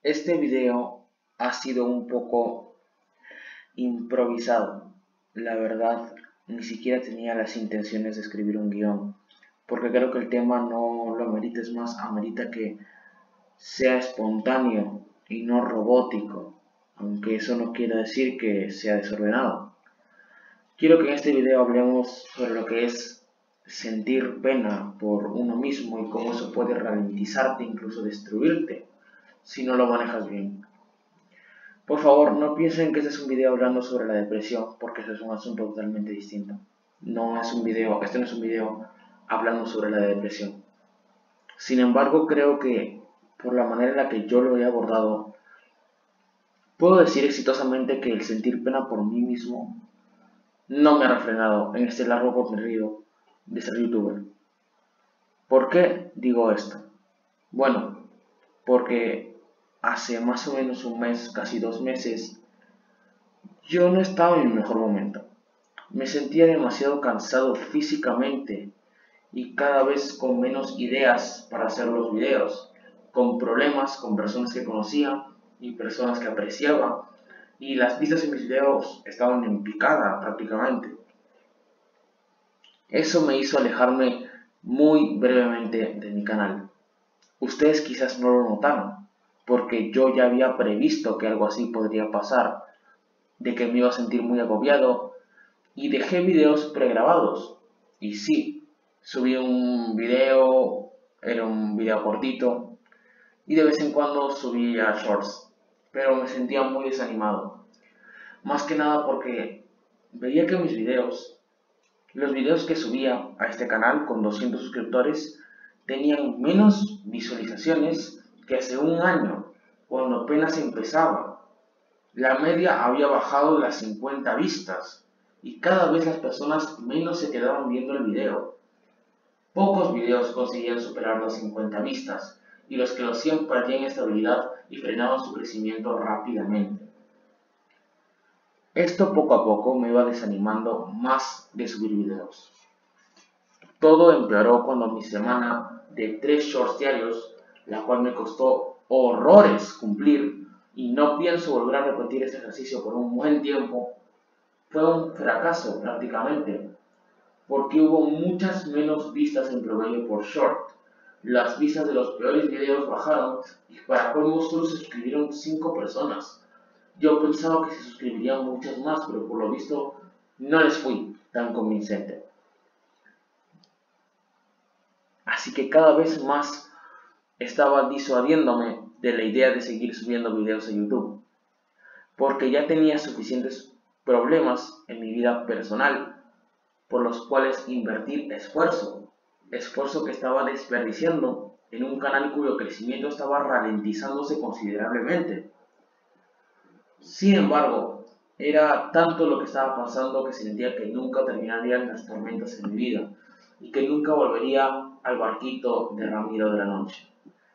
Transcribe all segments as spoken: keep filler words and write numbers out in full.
Este video ha sido un poco improvisado. La verdad, ni siquiera tenía las intenciones de escribir un guión, porque creo que el tema no lo amerita, es más, amerita que sea espontáneo y no robótico, aunque eso no quiere decir que sea desordenado. Quiero que en este video hablemos sobre lo que es sentir pena por uno mismo y cómo eso puede ralentizarte, incluso destruirte, si no lo manejas bien. Por favor, no piensen que este es un video hablando sobre la depresión, porque eso es un asunto totalmente distinto. No es un video, este no es un video hablando sobre la depresión. Sin embargo, creo que por la manera en la que yo lo he abordado, puedo decir exitosamente que el sentir pena por mí mismo no me ha refrenado en este largo recorrido de ser youtuber. ¿Por qué digo esto? Bueno, porque hace más o menos un mes, casi dos meses, yo no estaba en mi mejor momento. Me sentía demasiado cansado físicamente y cada vez con menos ideas para hacer los videos, con problemas con personas que conocía y personas que apreciaba, y las vistas en mis videos estaban en picada prácticamente. Eso me hizo alejarme muy brevemente de mi canal. Ustedes quizás no lo notaron, porque yo ya había previsto que algo así podría pasar, de que me iba a sentir muy agobiado, y dejé videos pregrabados. Y sí, subí un video, era un video cortito, y de vez en cuando subía shorts, pero me sentía muy desanimado. Más que nada porque veía que mis videos, los videos que subía a este canal con doscientos suscriptores, tenían menos visualizaciones que hace un año, cuando apenas empezaba. La media había bajado las cincuenta vistas y cada vez las personas menos se quedaban viendo el video. Pocos videos conseguían superar las cincuenta vistas y los que lo hacían perdían estabilidad y frenaban su crecimiento rápidamente. Esto poco a poco me iba desanimando más de subir videos. Todo empeoró cuando mi semana de tres shorts diarios, la cual me costó horrores cumplir, y no pienso volver a repetir este ejercicio por un buen tiempo, fue un fracaso prácticamente, porque hubo muchas menos vistas en promedio por short. Las vistas de los peores videos bajaron y para colmo solo se suscribieron cinco personas. Yo pensaba que se suscribirían muchas más, pero por lo visto no les fui tan convincente. Así que cada vez más estaba disuadiéndome de la idea de seguir subiendo videos a YouTube, porque ya tenía suficientes problemas en mi vida personal por los cuales invertir esfuerzo, esfuerzo que estaba desperdiciando en un canal cuyo crecimiento estaba ralentizándose considerablemente. Sin embargo, era tanto lo que estaba pasando que sentía que nunca terminarían las tormentas en mi vida y que nunca volvería al barquito de Ramiro de la noche.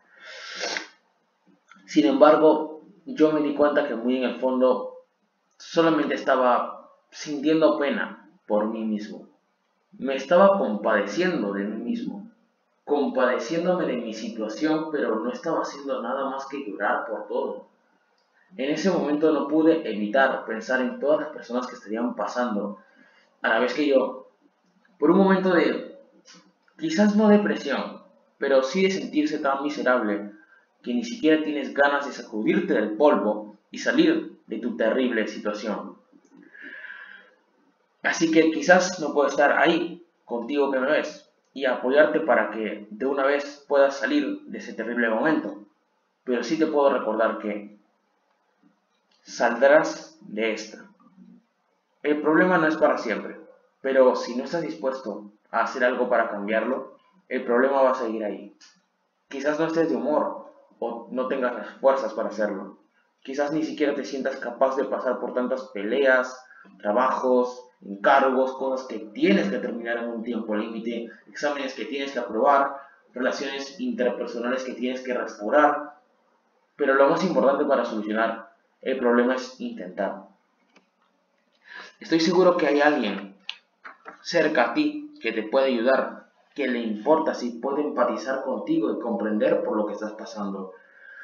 Sin embargo, yo me di cuenta que muy en el fondo solamente estaba sintiendo pena por mí mismo. Me estaba compadeciendo de mí mismo, compadeciéndome de mi situación, pero no estaba haciendo nada más que llorar por todo. En ese momento no pude evitar pensar en todas las personas que estarían pasando a la vez que yo, por un momento de, quizás no depresión, pero sí de sentirse tan miserable que ni siquiera tienes ganas de sacudirte del polvo y salir de tu terrible situación. Así que quizás no puedo estar ahí contigo que me ves y apoyarte para que de una vez puedas salir de ese terrible momento, pero sí te puedo recordar que saldrás de esta. El problema no es para siempre, pero si no estás dispuesto a hacer algo para cambiarlo, el problema va a seguir ahí. Quizás no estés de humor o no tengas las fuerzas para hacerlo. Quizás ni siquiera te sientas capaz de pasar por tantas peleas, trabajos, encargos, cosas que tienes que terminar en un tiempo límite, exámenes que tienes que aprobar, relaciones interpersonales que tienes que restaurar. Pero lo más importante para solucionar el problema es intentar. Estoy seguro que hay alguien cerca a ti que te puede ayudar, que le importa, si puede empatizar contigo y comprender por lo que estás pasando.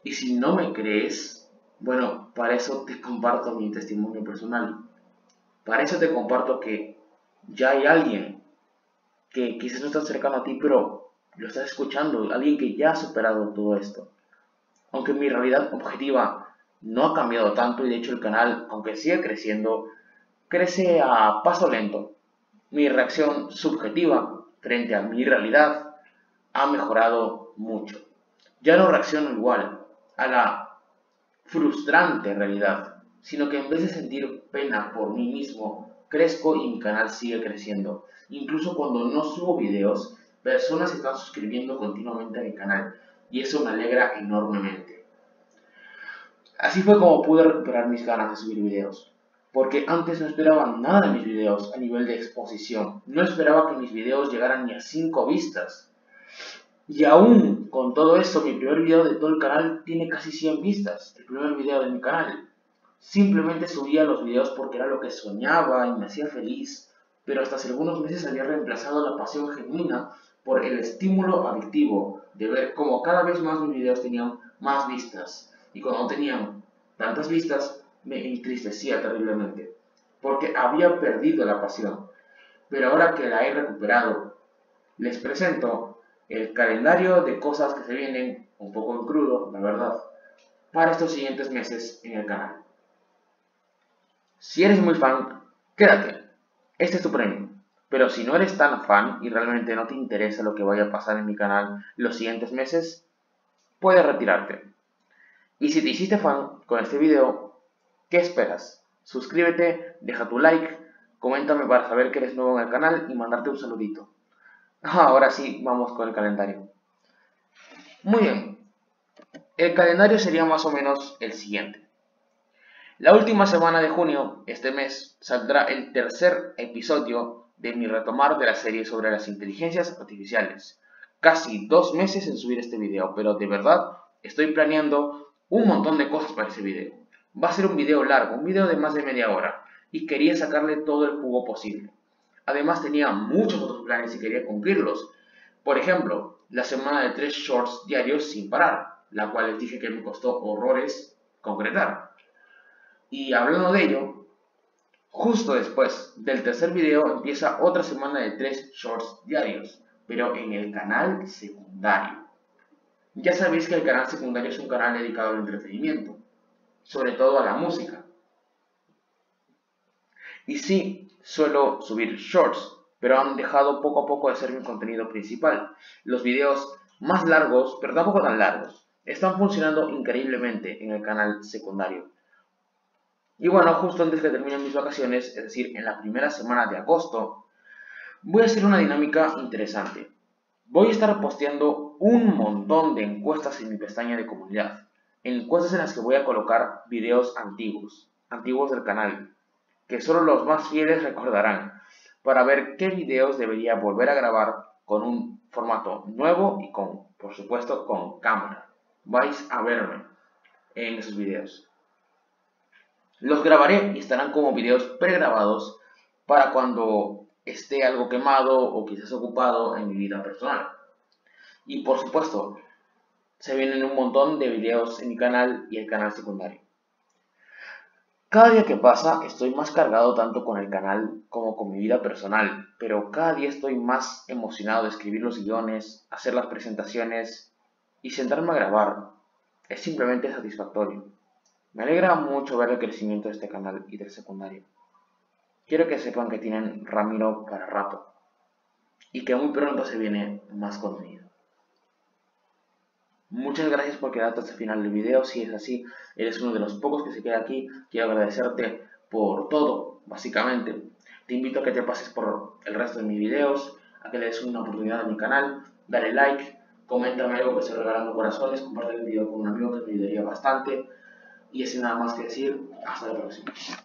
Y si no me crees, bueno, para eso te comparto mi testimonio personal. Para eso te comparto que ya hay alguien que quizás no está cercano a ti, pero lo estás escuchando, alguien que ya ha superado todo esto. Aunque mi realidad objetiva no ha cambiado tanto y de hecho el canal, aunque sigue creciendo, crece a paso lento. Mi reacción subjetiva frente a mi realidad ha mejorado mucho. Ya no reacciono igual a la frustrante realidad, sino que en vez de sentir pena por mí mismo, crezco y mi canal sigue creciendo. Incluso cuando no subo videos, personas están suscribiendo continuamente a mi canal y eso me alegra enormemente. Así fue como pude recuperar mis ganas de subir videos, porque antes no esperaba nada de mis videos a nivel de exposición, no esperaba que mis videos llegaran ni a cinco vistas. Y aún con todo eso, mi primer video de todo el canal tiene casi cien vistas, el primer video de mi canal. Simplemente subía los videos porque era lo que soñaba y me hacía feliz, pero hasta hace algunos meses había reemplazado la pasión genuina por el estímulo adictivo de ver cómo cada vez más mis videos tenían más vistas. Y cuando no tenían tantas vistas, me entristecía terriblemente, porque había perdido la pasión. Pero ahora que la he recuperado, les presento el calendario de cosas que se vienen, un poco en crudo, la verdad, para estos siguientes meses en el canal. Si eres muy fan, quédate, este es tu premio. Pero si no eres tan fan y realmente no te interesa lo que vaya a pasar en mi canal los siguientes meses, puedes retirarte. Y si te hiciste fan con este video, ¿qué esperas? Suscríbete, deja tu like, coméntame para saber que eres nuevo en el canal y mandarte un saludito. Ahora sí, vamos con el calendario. Muy bien, el calendario sería más o menos el siguiente. La última semana de junio, este mes, saldrá el tercer episodio de mi retomar de la serie sobre las inteligencias artificiales. Casi dos meses en subir este video, pero de verdad estoy planeando un montón de cosas para ese video. Va a ser un video largo, un video de más de media hora, y quería sacarle todo el jugo posible. Además tenía muchos otros planes y quería cumplirlos. Por ejemplo, la semana de tres shorts diarios sin parar, la cual les dije que me costó horrores concretar. Y hablando de ello, justo después del tercer video empieza otra semana de tres shorts diarios, pero en el canal secundario. Ya sabéis que el canal secundario es un canal dedicado al entretenimiento, sobre todo a la música. Y sí, suelo subir shorts, pero han dejado poco a poco de ser mi contenido principal. Los videos más largos, pero tampoco tan largos, están funcionando increíblemente en el canal secundario. Y bueno, justo antes que terminen mis vacaciones, es decir, en la primera semana de agosto, voy a hacer una dinámica interesante. Voy a estar posteando un montón de encuestas en mi pestaña de comunidad. Encuestas en las que voy a colocar videos antiguos, antiguos del canal, que solo los más fieles recordarán, para ver qué videos debería volver a grabar con un formato nuevo y con, por supuesto, con cámara. Vais a verme en esos videos. Los grabaré y estarán como videos pregrabados para cuando esté algo quemado o quizás ocupado en mi vida personal. Y por supuesto, se vienen un montón de videos en mi canal y el canal secundario. Cada día que pasa estoy más cargado tanto con el canal como con mi vida personal, pero cada día estoy más emocionado de escribir los guiones, hacer las presentaciones y sentarme a grabar. Es simplemente satisfactorio. Me alegra mucho ver el crecimiento de este canal y del secundario. Quiero que sepan que tienen Ramiro para rato y que muy pronto se viene más contenido. Muchas gracias por quedarte hasta el final del video. Si es así, eres uno de los pocos que se queda aquí. Quiero agradecerte por todo, básicamente. Te invito a que te pases por el resto de mis videos, a que le des una oportunidad a mi canal, dale like, coméntame algo que estoy regalando corazones, comparte el video con un amigo que me ayudaría bastante. Y sin nada más que decir, hasta la próxima.